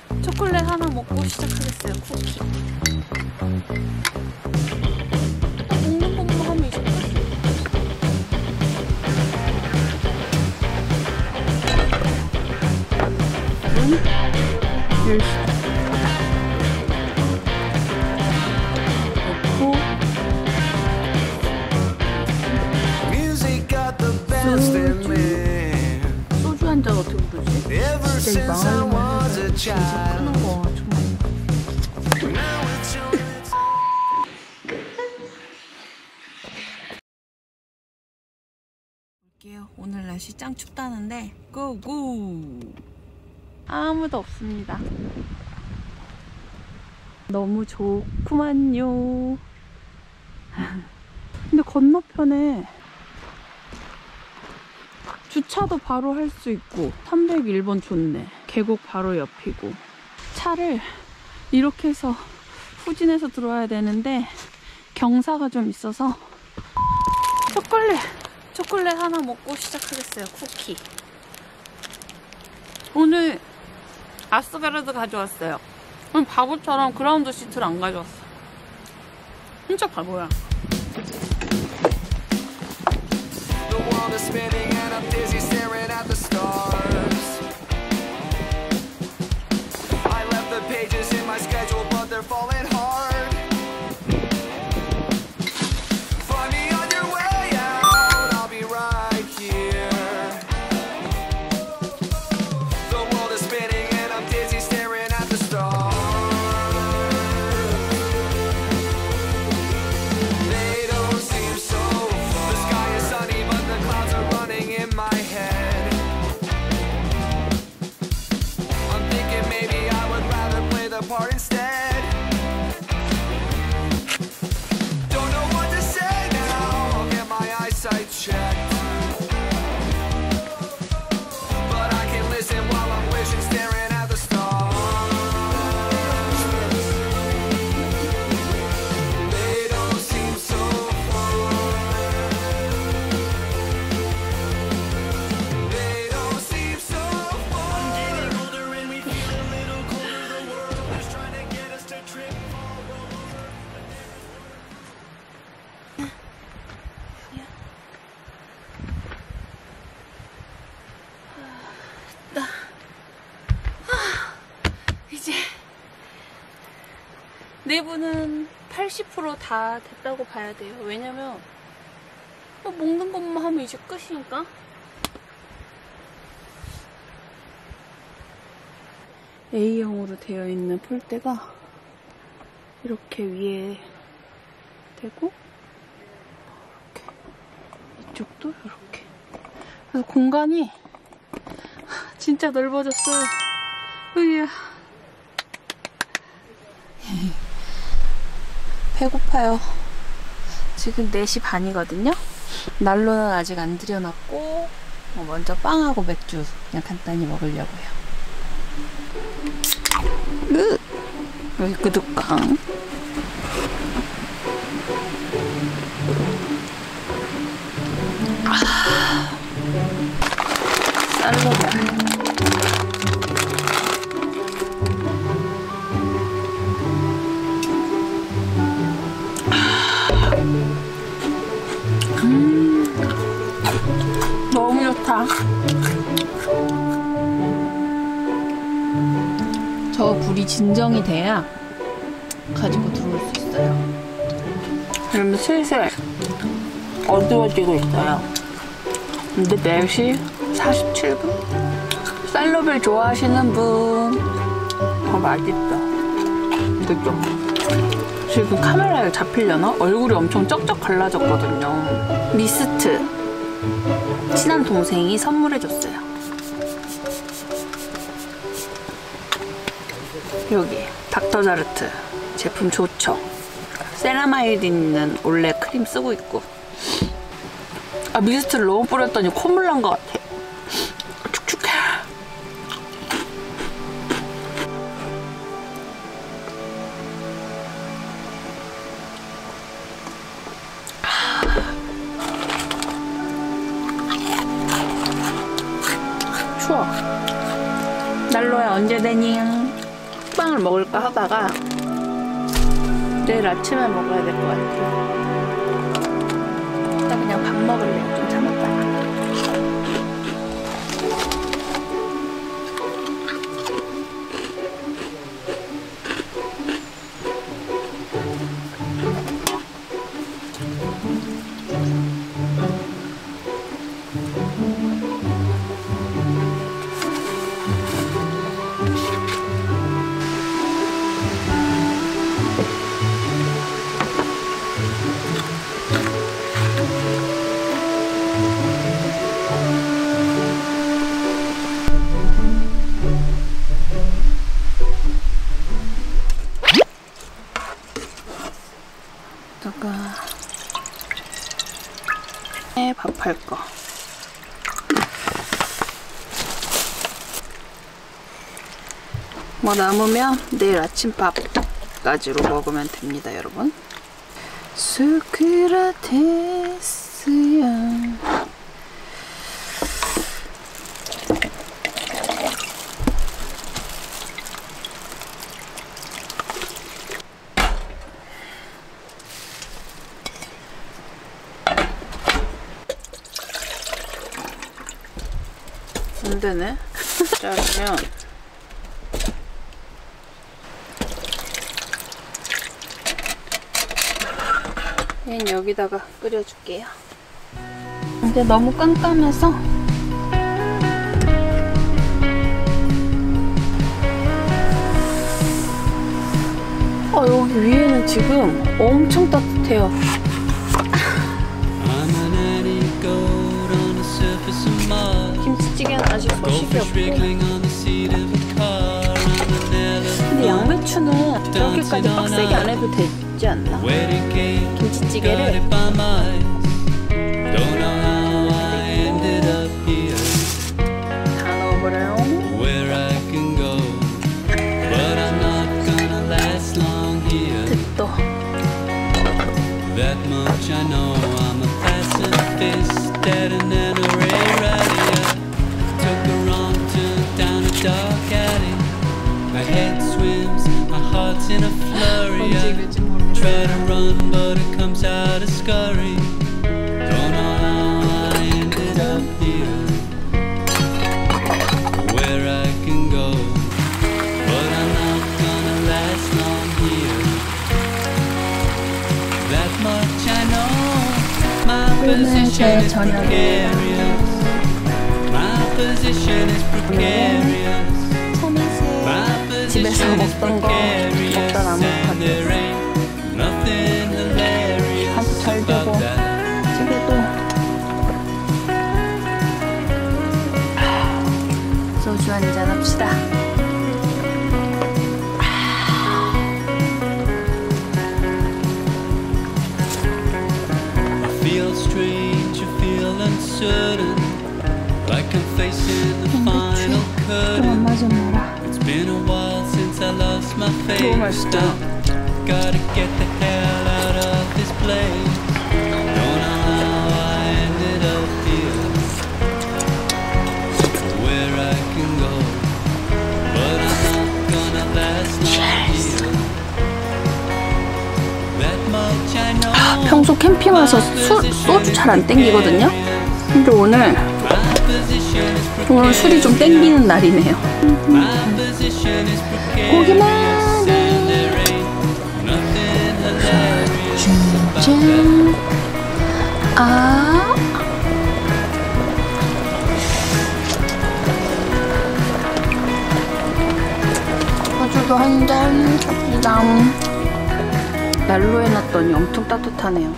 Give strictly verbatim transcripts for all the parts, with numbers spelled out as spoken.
초콜릿 하나 먹고 시작하겠어요. 쿠키. 아, 먹는 것만 하면 이제 끝. 문 열시. 소주 한 잔 어떻게 부르지? 진짜 이 망하는 진짜 끄는 거 정말. 볼게요. 오늘 날씨 짱 춥다는데 고고! 아무도 없습니다. 너무 좋구만요. 근데 건너편에 주차도 바로 할 수 있고 삼백일 번 좋네. 계곡 바로 옆이고. 차를 이렇게 해서 후진해서 들어와야 되는데 경사가 좀 있어서 초콜릿! 초콜릿 하나 먹고 시작하겠어요. 쿠키. 오늘 아스가르드 가져왔어요. 바보처럼 그라운드 시트를 안 가져왔어. 진짜 바보야. Spinning and I'm dizzy staring at the stars. I left the pages in my schedule but they're falling hard. Find me on your way out, I'll be right here. The world is spinning and I'm dizzy staring at the stars. They don't seem so far. The sky is sunny but the clouds are running in my head. I'm thinking maybe I would rather play the part instead. Don't know what to say now, I'll get my eyesight checked. But I can listen while I'm wishing, staring at the stars. They don't seem so far. They don't seem so far. I'm getting older and we feel a little colder. The world is trying to get us to trip, fall over. 나 아, 이제 내부는 팔십 퍼센트 다 됐다고 봐야 돼요. 왜냐면 먹는 것만 하면 이제 끝이니까. A형으로 되어 있는 폴대가 이렇게 위에 되고 이렇게 이쪽도 이렇게. 그래서 공간이 진짜 넓어졌어요. 으이야. 배고파요. 지금 네 시 반이거든요. 난로는 아직 안 들여놨고 먼저 빵하고 맥주 그냥 간단히 먹으려고요. 으! 여기 끄둑깡. 아, 쌀로별. 음, 너무 좋다. 저 불이 진정이 돼야 가지고 들어올 수 있어요. 그러면 슬슬 어두워지고 있어요. 근데 네 시 사십칠 분? 쌀로별 좋아하시는 분. 어, 맛있다. 그죠? 지금 카메라에 잡히려나? 얼굴이 엄청 쩍쩍 갈라졌거든요. 미스트. 친한 동생이 선물해줬어요. 여기 닥터자르트 제품 좋죠? 세라마이드 있는 올레 크림 쓰고 있고. 아, 미스트를 너무 뿌렸더니 콧물 난 것 같아. 축축해. 추워. 난로야 언제 되니? 빵을 먹을까 하다가 내일 아침에 먹어야 될 것 같아요. 일단 그냥 밥 먹을래요. 좀 참았다가. 밥 할 거. 뭐 남으면 내일 아침밥까지로 먹으면 됩니다, 여러분. 소크라테스야. 안 되네. 자르면 얘는 여기다가 끓여줄게요. 이제 너무 깜깜해서 어, 여기 위에는 지금 엄청 따뜻해요. 김치찌개는 아직 소식이 없고, 근데 양배추는 저렇게까지 빡세게 안 해도 되지 않나? 김치찌개를 다 넣어버려요. 됐다. My head swims, my heart's in a flurry. I try to run, but it comes out a scurry. Don't know how I ended up here, where I can go, but I'm not gonna last long here. That much I know. My position is precarious. My position is precarious. 집에서 먹던 거 먹다 남은 카드 한수 잘 되고 찌개도 소주 한잔 합시다. I feel strange, I feel uncertain, like I'm facing the final curtain. It's been a while since I lost my face. Gotta get the hell out of this place. Don't know how I ended up here, where I can go, but I'm not gonna last long here. That much I know. 평소 캠핑 와서 술, 소주 잘 안 땡기거든요? 근데 오늘 오늘 술이 좀 땡기는 날이네요. 고기만 짠. 아 소주도 한 잔 갑니다. 난로에 놨더니 엄청 따뜻하네요.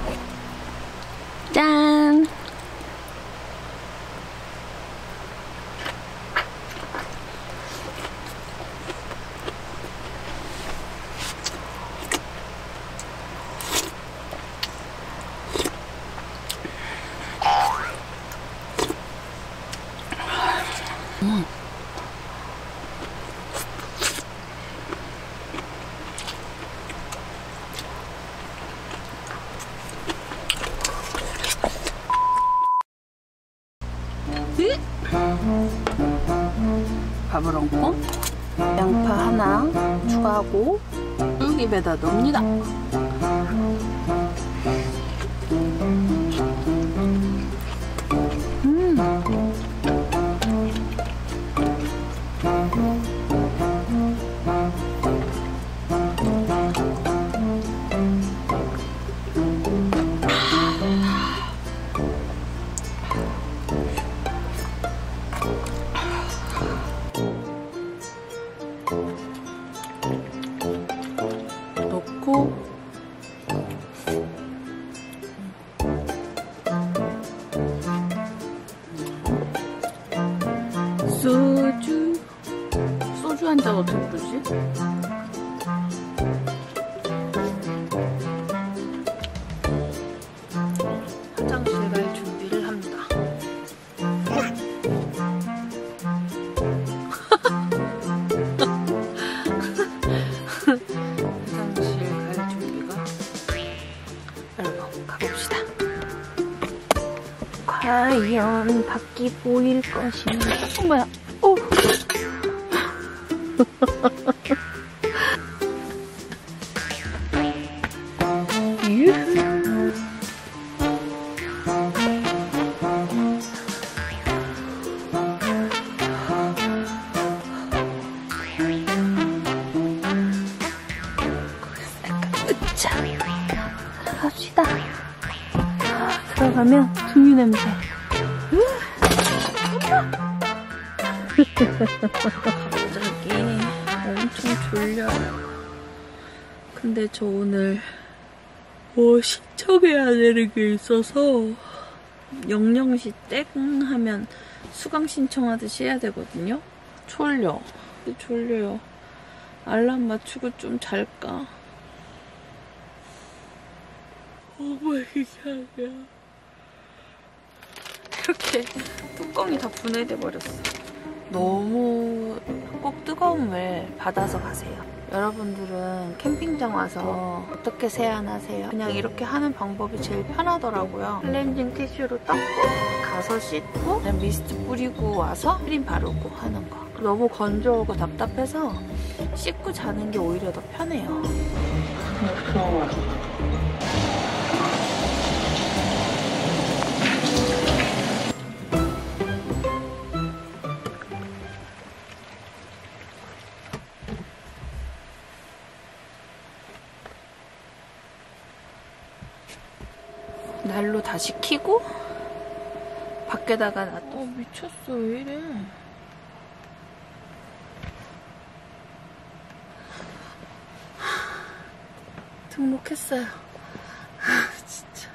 짠. 음. 하나 추가하고 쭉 입에다 넣습니다. 음. 넣고 소주 소주 한 잔 어떻게 부르지? 화장실 갈 준비를 합니다. 화장실 갈 준비가 여러분 가봅시다. 과연 밖이 보일 것인가? 어, 뭐야? 어. 유후. 으차. 갑시다. 들어가면 두유 냄새. 갑자기 엄청 졸려요. 근데 저 오늘 뭐 신청해야 되는 게 있어서 영영시 땡 하면 수강 신청하듯이 해야 되거든요. 졸려. 졸려요. 알람 맞추고 좀 잘까? 어머 이상해. 이렇게 뚜껑이 다 분해돼 버렸어. 너무 꼭 뜨거운 물 받아서 가세요. 여러분들은 캠핑장 와서 어떻게 세안하세요? 그냥 이렇게 하는 방법이 제일 편하더라고요. 클렌징 티슈로 닦고 가서 씻고 그냥 미스트 뿌리고 와서 크림 바르고 하는 거. 너무 건조하고 답답해서 씻고 자는 게 오히려 더 편해요. 난로 다시 켜고 밖에다가 놔둬. 어, 미쳤어. 왜 이래. 등록했어요. 아, 진짜.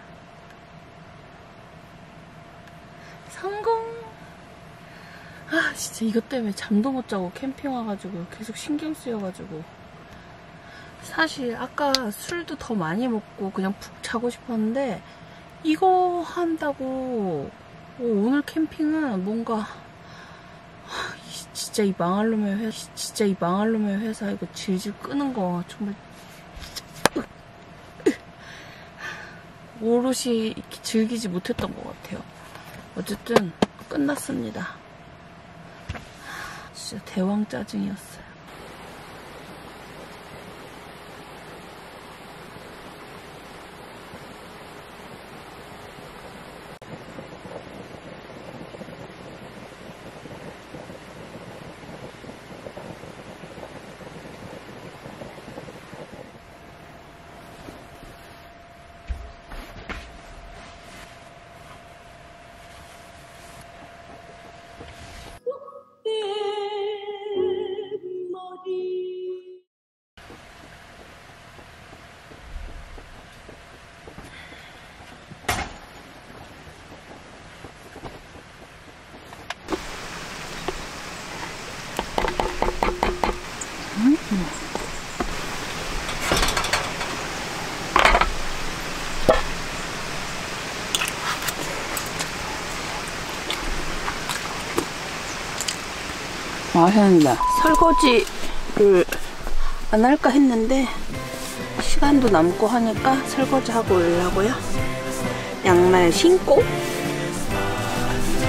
성공. 아, 진짜 이것 때문에 잠도 못 자고 캠핑 와가지고 계속 신경 쓰여가지고. 사실 아까 술도 더 많이 먹고 그냥 푹 자고 싶었는데 이거 한다고 오늘 캠핑은 뭔가 진짜 이 망할 놈의 회사 진짜 이 망할 놈의 회사 이거 질질 끄는 거 정말 오롯이 이렇게 즐기지 못했던 것 같아요. 어쨌든 끝났습니다. 진짜 대왕 짜증이었어요. 맛있는데 설거지를 안 할까 했는데 시간도 남고 하니까 설거지 하고 오려고요. 양말 신고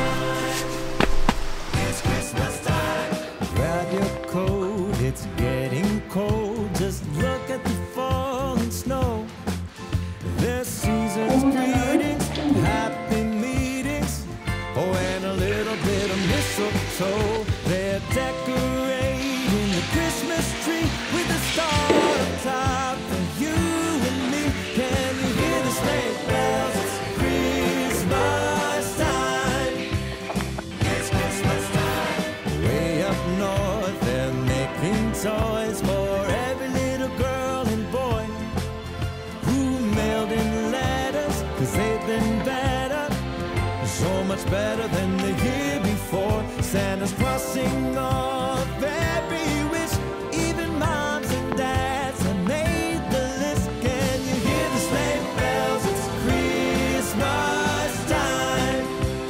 Grab your coat, it's getting cold. Just look at the falling snow. There's seasons, greetings, happy meetings, oh, and a little bit of mistletoe. They're decorating the Christmas tree with a star on top for you and me. Can you hear the sleigh bells? It's Christmas time. It's Christmas time. Way up north, they're making toys for every little girl and boy who mailed in letters, 'cause they've been better, so much better than the year before. Santa's crossing off every wish, even moms and dads have made the list. Can you hear the sleigh bells? It's Christmas time.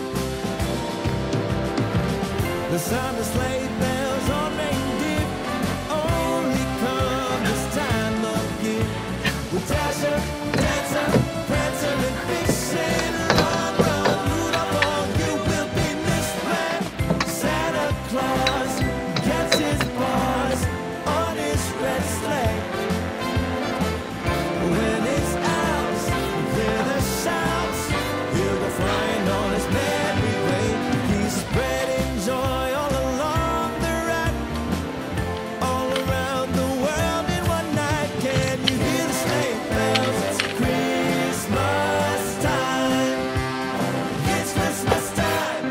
The sound of sleigh bells on reindeer only come this time of year. With Dasher, Dancer, Prancer, and Vixen, run, run, Rudolph, oh, you will be missed when Santa Claus gets his paws on his red sleigh. When his elves hear the shouts, he'll go flying on his merry way. He's spreading joy all along the route, all around the world in one night. Can you hear the sleigh bells? It's Christmas time. It's Christmas time.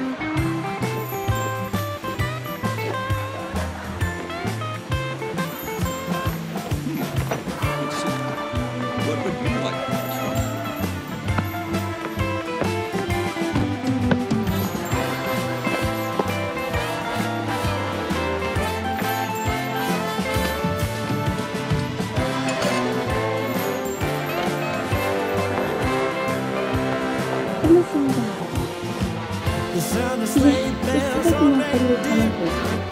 What would you like? 끝났습니다. The sound of 이제 sleigh bells on 쓰레기만 버리고 reindeer 가면 돼요.